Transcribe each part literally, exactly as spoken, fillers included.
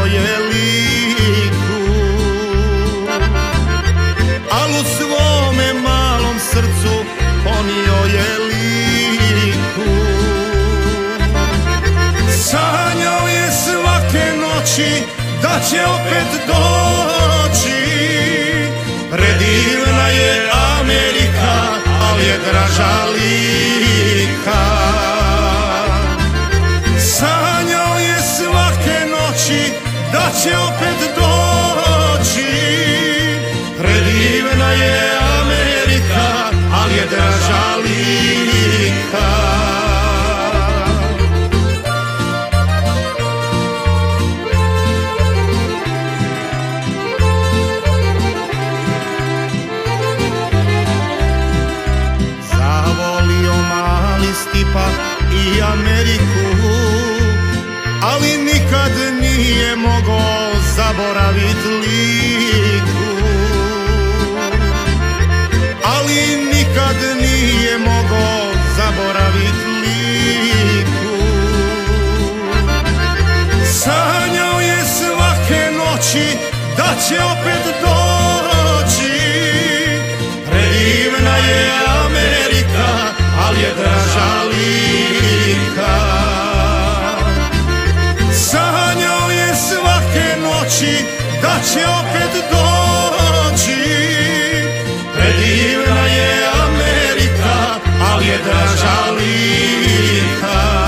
je liku, al u svome malom srcu ponio je liku. Sanjao je svake noći da će opet doći, predivna je Amerika, al je draža lika. Sanjao je svake noći da će opet doći, predivna je Amerika, al je draža lika. Stipa i Ameriku, ali nikad nije mogao zaboravit liku, ali nikad nije mogao zaboravit liku. Sanjao je svake noći da će opet doći, predivna je Amerika, al je draža lika. Sanjao je svake noći da će opet doći, predivna je Amerika, al je draža lika.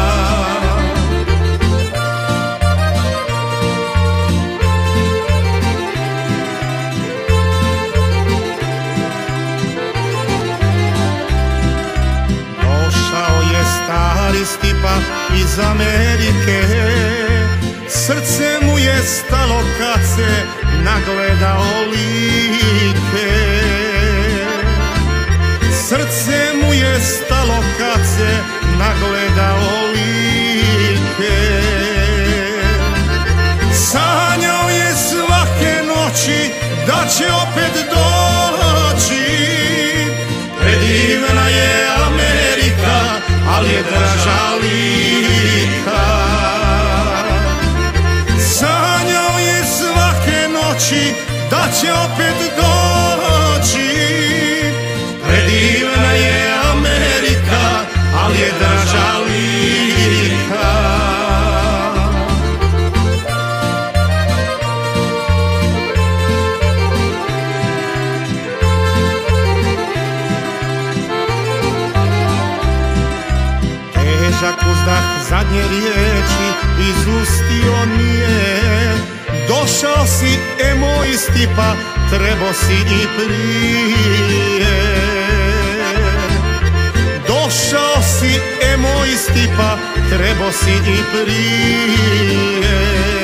Stari Stipa iz Amerike, srce mu je stalo kad se nagledao like. Srce mu je stalo kad se nagledao like. Sanjao je svake noći da će opet doći, predivna je Amerika, al je draža lika. Sanjao je svake noći da će opet doći, predivna je Amerika, al je draža lika. Težak uzdah zadnje riječi izustio nije, došao si, e moj Stipa, trebao si i prije. Došao si, e moj Stipa, trebao si i prije.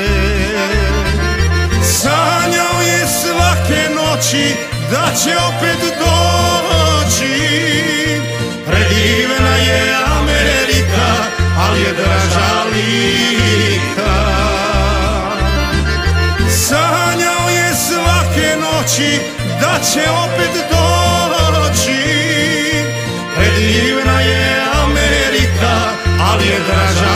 Sanjao je svake noći da će opet doći, predivna je Amerika, al je draža lika. Sanjao je svake noći da će opet doći, predivna je Amerika, al je draža